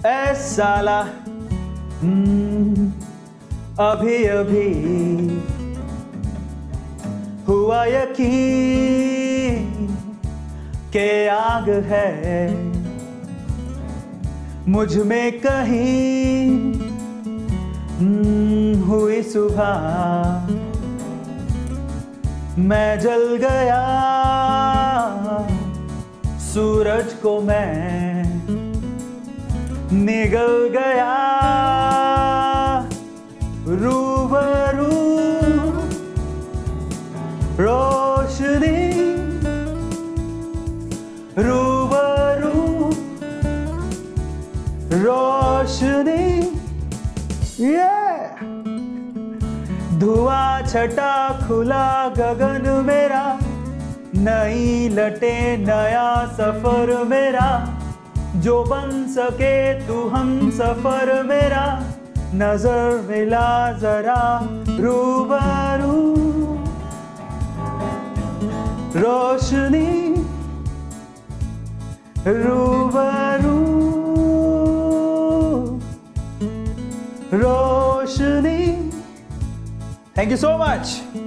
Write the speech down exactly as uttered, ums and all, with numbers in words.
ऐ साला हम्म, अभी अभी हुआ यकीन के आग है मुझ में कहीं हम्म, हुई सुबह मैं जल गया सूरज को मैं निगल गया रूबरू रोशनी रूबरू रोशनी ये धुआं छटा खुला गगन मेरा नई लटे नया सफर मेरा जो बन सके तू हम सफर मेरा नजर मिला जरा रूबरू रोशनी रूबरू रोशनी। Thank you so much.